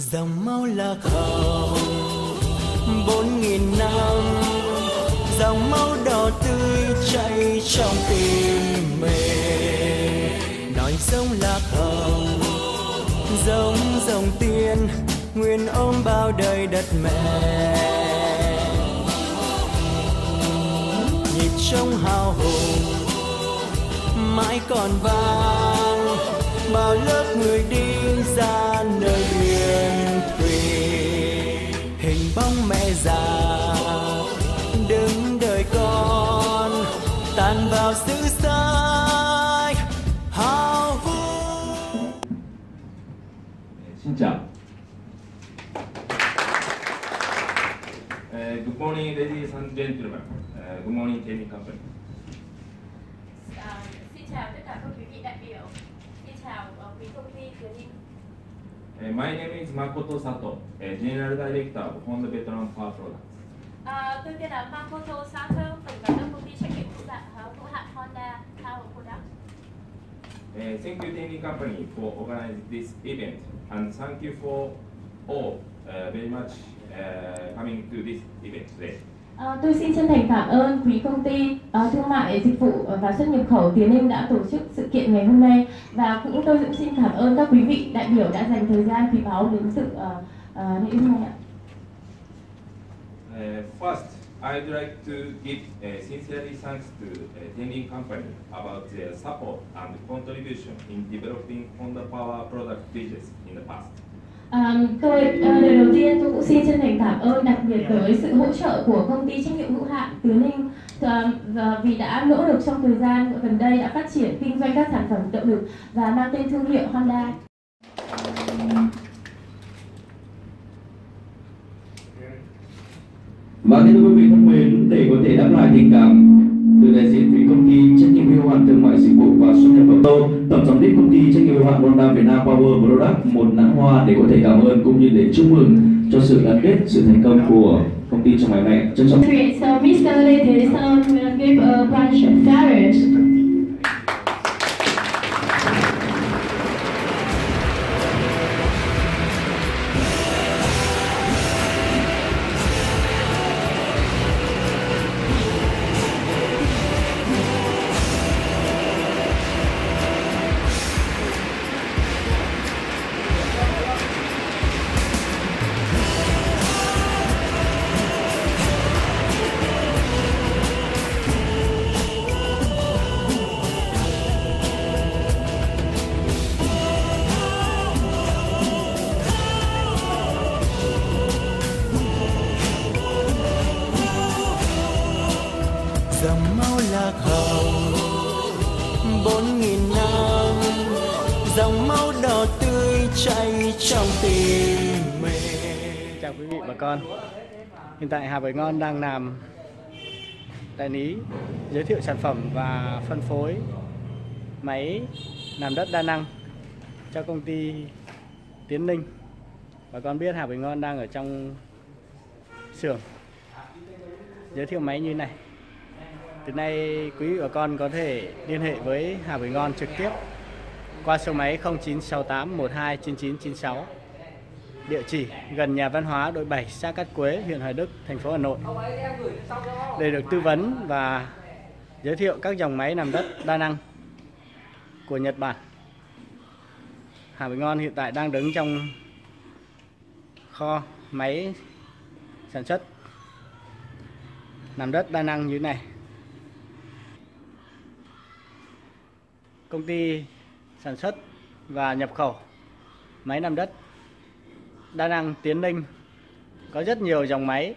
Dòng máu lạc hồng 4.000 năm, dòng máu đỏ tươi chảy trong tim mình. Nói giống lạc hồng, giống dòng tiên, nguyên ôm bao đời đất mẹ. Nhịp trống hào hùng mãi còn vang, bao lớp người đi ra nơi huyền thủy. Hình bóng mẹ già đứng đợi con, tan vào xứ sai hào hùng. Xin chào. Good morning, ladies and gentlemen. Good morning, Kenny Company. Xin chào tất cả các quý vị đại biểu. Xin chào quý công ty Tiến Ninh. My name is Makoto Sato, General Director of Honda Veteran Power Products. Tôi tên là Makoto Sato, tổng giám đốc công ty trách nhiệm hữu hạn Honda Power Products. Thank you, Kenny Company, for organizing this event, and thank you for all very much coming to this event today. Tôi xin chân thành cảm ơn quý công ty thương mại dịch vụ và xuất nhập khẩu Tiến Ninh đã tổ chức sự kiện ngày hôm nay, và tôi cũng xin cảm ơn các quý vị đại biểu đã dành thời gian quý báu đến sự lễ hôm nay ạ. First, I'd like to give sincerely thanks to Tiến Ninh Company about their support and contribution in developing Honda Power product business in the past. Lời đầu tiên tôi cũng xin chân thành cảm ơn đặc biệt tới sự hỗ trợ của công ty trách nhiệm hữu hạn Tiến Ninh vì đã nỗ lực trong thời gian gần đây đã phát triển kinh doanh các sản phẩm động lực và mang tên thương hiệu Honda. Và thưa quý vị thân mến, để có thể đáp lại tình cảm từ đại diện phía công ty trách nhiệm hữu hạn thương mại dịch vụ và xuất nhập khẩu, tổng giám đốc công ty trách nhiệm hữu hạn Honda Việt Nam Power Products một nắng hoa để có thể cảm ơn cũng như để chúc mừng cho sự đoàn kết, sự thành công của công ty trong ngày hôm nay. Trân trọng. So Mr. Ladies will give a bunch of flowers. Dòng máu lạc hồng 4.000 năm, dòng máu đỏ tươi chảy trong tim mình. Chào quý vị bà con. Hiện tại Hà Bưởi Ngon đang làm đại lý giới thiệu sản phẩm và phân phối máy làm đất đa năng cho công ty Tiến Ninh. Bà con biết Hà Bưởi Ngon đang ở trong xưởng giới thiệu máy như này. Từ nay quý vị bà con có thể liên hệ với Hà Bưởi Ngon trực tiếp qua số máy 0968 12 9996, địa chỉ gần nhà văn hóa đội 7, xã Cát Quế, huyện Hoài Đức, thành phố Hà Nội, để được tư vấn và giới thiệu các dòng máy làm đất đa năng của Nhật Bản. Hà Bưởi Ngon hiện tại đang đứng trong kho máy sản xuất làm đất đa năng như thế này. Công ty sản xuất và nhập khẩu máy làm đất đa năng Tiến Ninh có rất nhiều dòng máy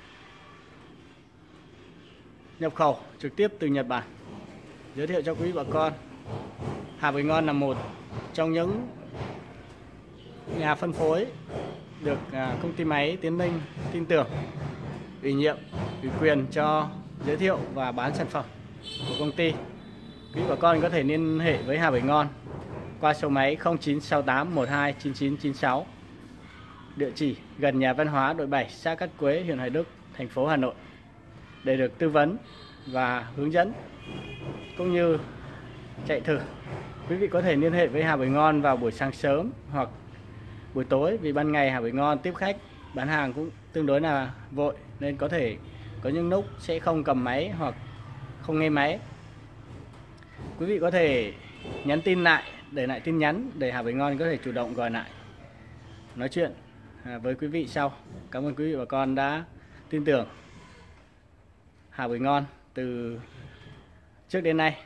nhập khẩu trực tiếp từ Nhật Bản. Giới thiệu cho quý bà con, Hà Bưởi Ngon là một trong những nhà phân phối được công ty máy Tiến Ninh tin tưởng, ủy nhiệm, ủy quyền cho giới thiệu và bán sản phẩm của công ty. Quý bà con có thể liên hệ với Hà Bưởi Ngon qua số máy 0968 12 9996, địa chỉ gần nhà văn hóa đội 7, xã Cát Quế, huyện Hoài Đức, thành phố Hà Nội, để được tư vấn và hướng dẫn cũng như chạy thử. Quý vị có thể liên hệ với Hà Bưởi Ngon vào buổi sáng sớm hoặc buổi tối, vì ban ngày Hà Bưởi Ngon tiếp khách bán hàng cũng tương đối là vội, nên có thể có những lúc sẽ không cầm máy hoặc không nghe máy. Quý vị có thể nhắn tin lại, để lại tin nhắn để Hà Bưởi Ngon có thể chủ động gọi lại nói chuyện với quý vị sau. Cảm ơn quý vị và con đã tin tưởng Hà Bưởi Ngon từ trước đến nay.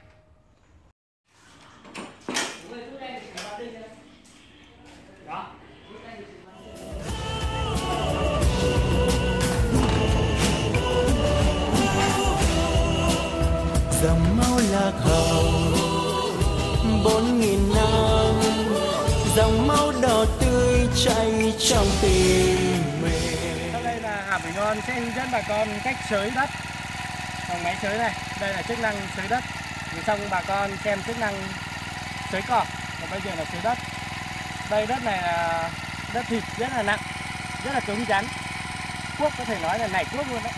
dòng máu lạc hậu 4.000 năm, dòng máu đỏ tươi chảy trong tim mình. Sau đây là Hà Bưởi Ngon sẽ hướng dẫn bà con cách xới đất bằng máy xới này. Đây là chức năng xới đất. Rồi xong bà con xem chức năng xới cỏ. Và bây giờ là xới đất. Đây đất này là đất thịt rất là nặng, rất là cứng rắn. Cuốc có thể nói là nảy cuốc luôn đấy.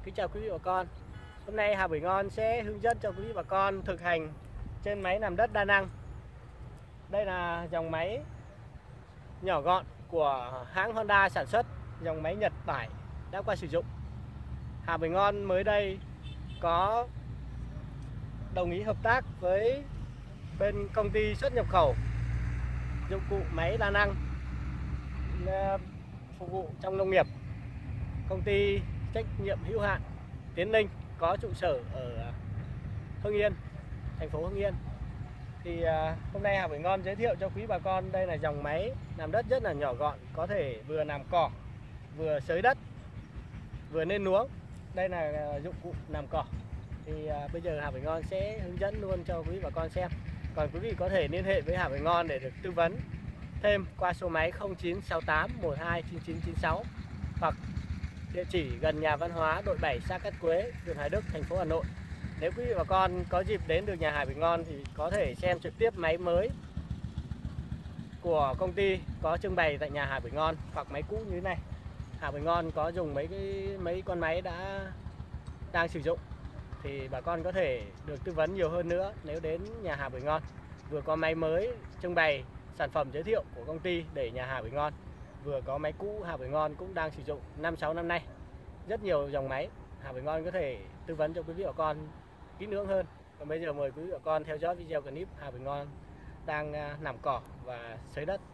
Kính chào quý vị và con. Hôm nay Hà Bưởi Ngon sẽ hướng dẫn cho quý vị và con thực hành trên máy làm đất đa năng. Đây là dòng máy nhỏ gọn của hãng Honda sản xuất, dòng máy Nhật tải đã qua sử dụng. Hà Bưởi Ngon mới đây có đồng ý hợp tác với bên công ty xuất nhập khẩu dụng cụ máy đa năng phục vụ trong nông nghiệp, công ty trách nhiệm hữu hạn Tiến Linh có trụ sở ở Hưng Yên, thành phố Hưng Yên. Thì hôm nay Hà Bưởi Ngon giới thiệu cho quý bà con đây là dòng máy làm đất rất là nhỏ gọn, có thể vừa làm cỏ, vừa xới đất, vừa nên luống. Đây là dụng cụ làm cỏ. Thì bây giờ Hà Bưởi Ngon sẽ hướng dẫn luôn cho quý bà con xem. Còn quý vị có thể liên hệ với Hà Bưởi Ngon để được tư vấn thêm qua số máy 0968 12 9996 hoặc địa chỉ gần nhà văn hóa đội 7 xã Cát Quế, huyện Hoài Đức, thành phố Hà Nội. Nếu quý vị và con có dịp đến được nhà Hà Bưởi Ngon thì có thể xem trực tiếp máy mới của công ty có trưng bày tại nhà Hà Bưởi Ngon, hoặc máy cũ như thế này. Hà Bưởi Ngon có dùng mấy con máy đang sử dụng thì bà con có thể được tư vấn nhiều hơn nữa nếu đến nhà Hà Bưởi Ngon. Vừa có máy mới trưng bày sản phẩm giới thiệu của công ty để nhà Hà Bưởi Ngon, vừa có máy cũ Hà Bưởi Ngon cũng đang sử dụng 5-6 năm nay. Rất nhiều dòng máy, Hà Bưởi Ngon có thể tư vấn cho quý vị và con kỹ lưỡng hơn. Còn bây giờ mời quý vị và con theo dõi video clip Hà Bưởi Ngon đang làm cỏ và xới đất.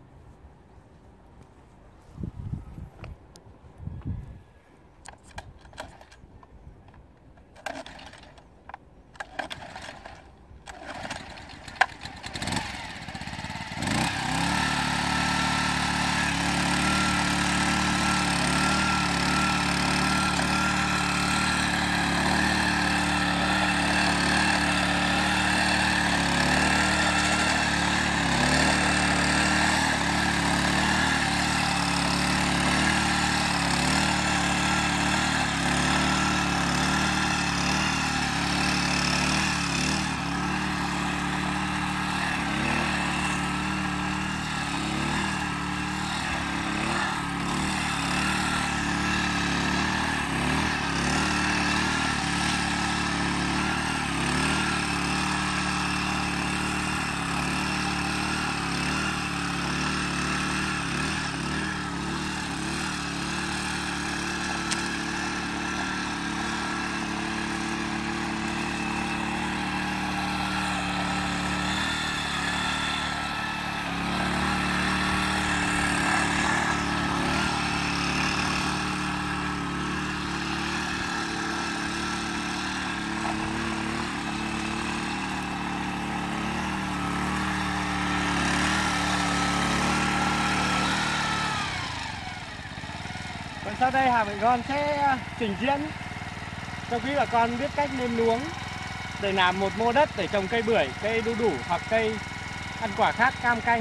Sau đây Hà Bưởi Ngon sẽ trình diễn cho quý bà con biết cách nêm luống để làm một mô đất để trồng cây bưởi, cây đu đủ hoặc cây ăn quả khác, cam canh.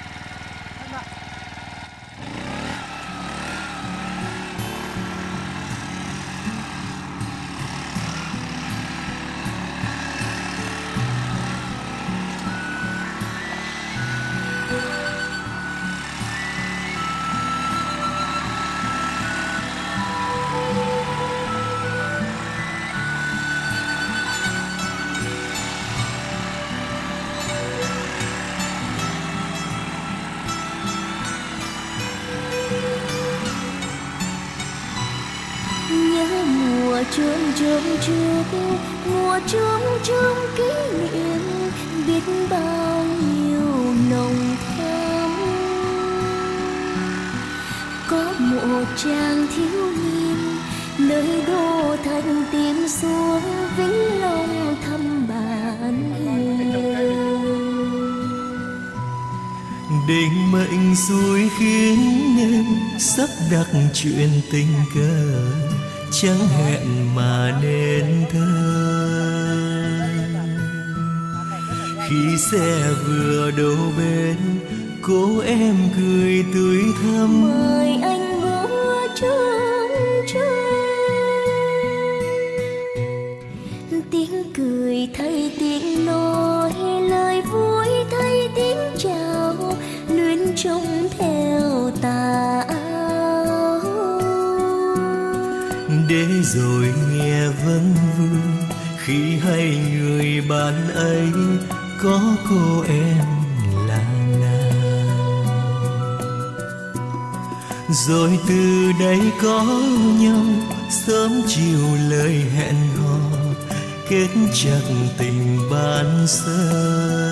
chôm chôm trước mùa chôm chôm kỷ niệm biết bao nhiêu nồng thắm. Có một chàng thiếu niên nơi đô thành tìm xuống Vĩnh Long thăm bạn yêu. Định mệnh xui khiến em sắp đặt chuyện tình cờ, chẳng hẹn mà nên thơ. Khi xe vừa đổ bến, cô em cười tươi thắm mời anh múa trống trơn. Tiếng cười thay tiếng nói, lời vui thay tiếng chào, luyến trông theo tà áo. để rồi nghe vấn vương khi hay người bạn ấy có cô em là nàng. Rồi từ đây có nhau sớm chiều lời hẹn hò, kết chặt tình ban sơ.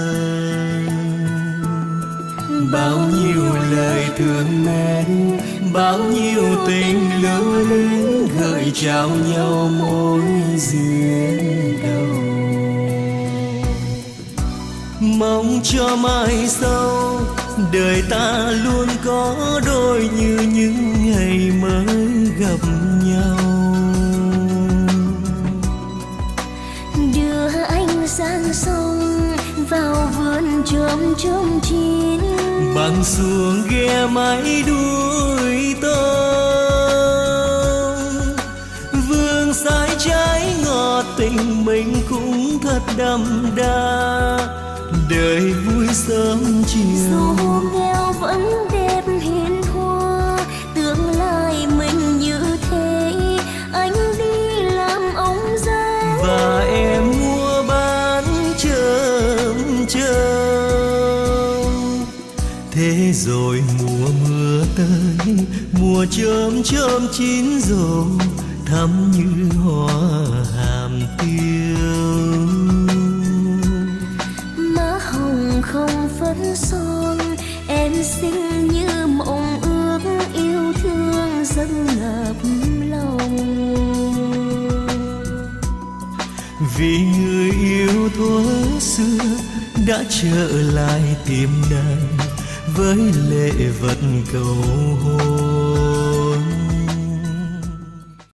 Bao nhiêu lời thương mến, bao nhiêu tình lưu luyến gợi trao nhau mối duyên đầu. Mong cho mai sau đời ta luôn có đôi như những ngày mới gặp nhau. Đưa anh sang sông vào vườn chôm chôm chín, bằng xuồng ghe máy đuôi tôm. Vương sái trái ngọt tình mình cũng thật đậm đà, đời vui sớm chiều. Dù nghèo vẫn đẹp hiền hoa, tương lai mình như thế. Anh đi làm ông già và em mua bán chớm chớm. Thế rồi mùa mưa tới, mùa chớm chớm chín rộ, thắm như hoa hàm tiêu. má hồng không phấn son, em xinh như mộng ước, yêu thương dâng ngập lòng. Vì người yêu thuở xưa đã trở lại tìm nàng với lệ vật cầu hôn.